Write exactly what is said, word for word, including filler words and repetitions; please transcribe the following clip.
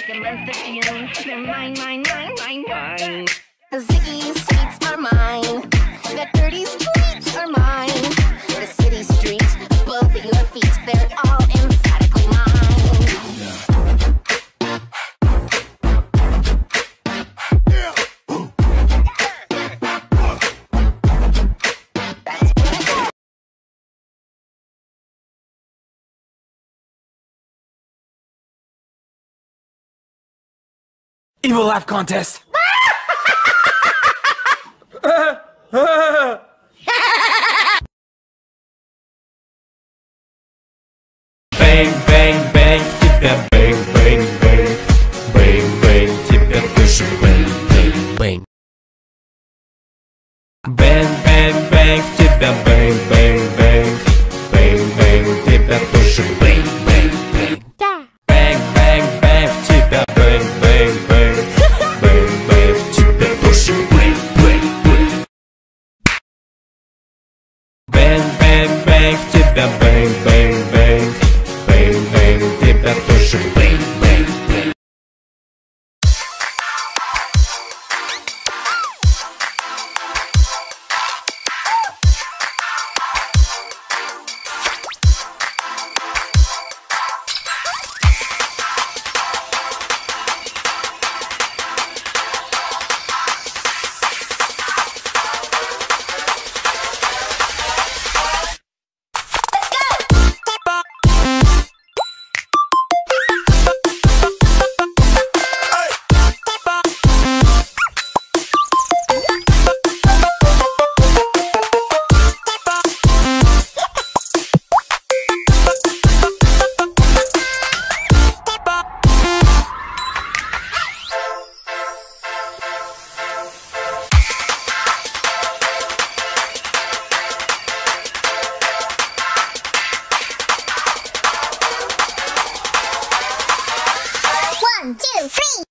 the month of June. They're mine, mine, mine, mine, mine. Ziggy's sweets are mine. The dirty streets are mine. The city streets, both of your feet, they're all emphatically mine. Evil laugh contest! Bang, bang, bang, тебя bang, bang, bang. Bang, bang, тебя тоже bang, bang, bang. Bang, bang, bang, тебя bang, bang, bang. Bang, bang, тебя тоже bang, bang, bang. Bang, bang, bang, тебя bang, bang, bang. Bang, bang, тебя тоже bang, bang, bang. Bang, bang, bang, тебя bang, bang, bang. Bang, bang, тебя тоже bang, bang, bang. One, two, three.